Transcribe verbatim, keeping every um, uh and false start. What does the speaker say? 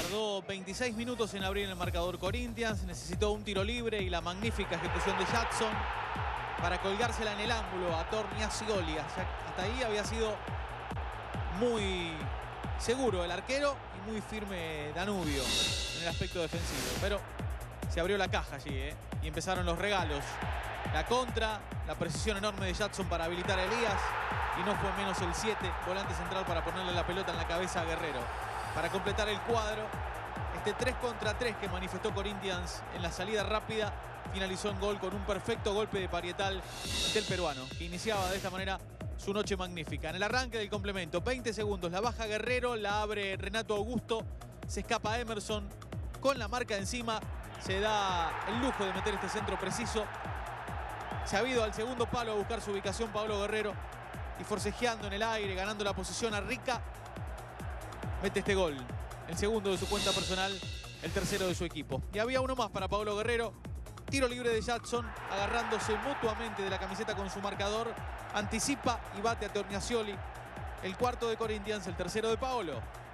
Tardó veintiséis minutos en abrir el marcador Corinthians. Necesitó un tiro libre y la magnífica ejecución de Jackson para colgársela en el ángulo a Torniacioli. Hasta ahí había sido muy seguro el arquero y muy firme Danubio en el aspecto defensivo. Pero se abrió la caja allí, ¿eh? Y empezaron los regalos. La contra, la precisión enorme de Jackson para habilitar a Elías. Y no fue menos el siete, volante central, para ponerle la pelota en la cabeza a Guerrero. Para completar el cuadro, este tres contra tres que manifestó Corinthians en la salida rápida finalizó en gol con un perfecto golpe de parietal del peruano, que iniciaba de esta manera su noche magnífica. En el arranque del complemento, veinte segundos, la baja Guerrero, la abre Renato Augusto, se escapa Emerson con la marca encima, se da el lujo de meter este centro preciso. Se ha ido al segundo palo a buscar su ubicación Pablo Guerrero y forcejeando en el aire, ganando la posición a Rica, mete este gol, el segundo de su cuenta personal, el tercero de su equipo. Y había uno más para Pablo Guerrero. Tiro libre de Jackson, agarrándose mutuamente de la camiseta con su marcador. Anticipa y bate a Torniacioli. El cuarto de Corinthians, el tercero de Paolo.